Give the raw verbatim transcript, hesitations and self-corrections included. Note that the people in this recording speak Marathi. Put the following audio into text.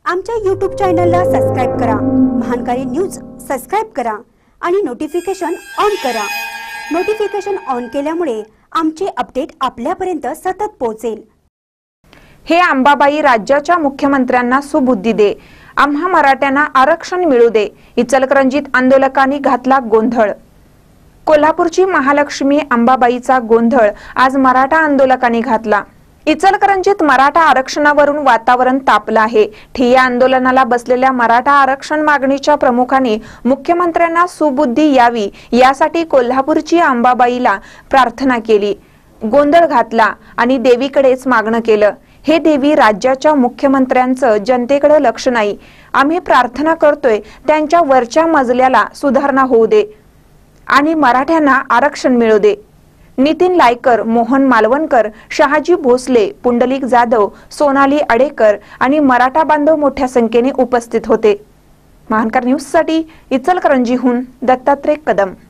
आमच्या यूट्यूब चॅनलला सबस्क्राइब करा, महानकारी न्यूज सबस्क्राइब करा आणि नोटिफिकेशन ऑन करा। नोटिफिकेशन ऑन केल्यामुळे आमचे अपडेट आपल्यापर्यंत सतत पोहोचेल। हे अंबाबाई राज्याच्या मुख्यमंत्र्यांना सुबुद्धी दे, आम्हा मराठ्यांना आरक्षण मिळू दे। इचलकरंजीत आंदोलकांनी घातला गोंधळ। कोल्हापूरची महालक्ष्मी अंबाबाईचा गोंधळ आज मराठा आंदोलकांनी घातला। इचलकरंजीत मराठा आरक्षणावरून वातावरण तापलं आहे। ठिय्या आंदोलनाला बसलेल्या मराठा आरक्षण मागणीच्या प्रमुखांनी मुख्यमंत्र्यांना सुबुद्धी यावी यासाठी कोल्हापूरची अंबाबाईला प्रार्थना केली, गोंधळ घातला आणि देवीकडेच मागणं केलं। हे देवी, राज्याच्या मुख्यमंत्र्यांचं जनतेकडे लक्ष नाही, आम्ही प्रार्थना करतोय त्यांच्या वरच्या मजल्याला सुधारणा होऊ दे आणि मराठ्यांना आरक्षण मिळू दे। नितीन लायकर, मोहन मालवणकर, शहाजी भोसले, पुंडलिक जाधव, सोनाली अडेकर आणि मराठा बांधव मोठ्या संख्येने उपस्थित होते। महानकर न्यूज साठी इचलकरंजीहून दत्तात्रय कदम।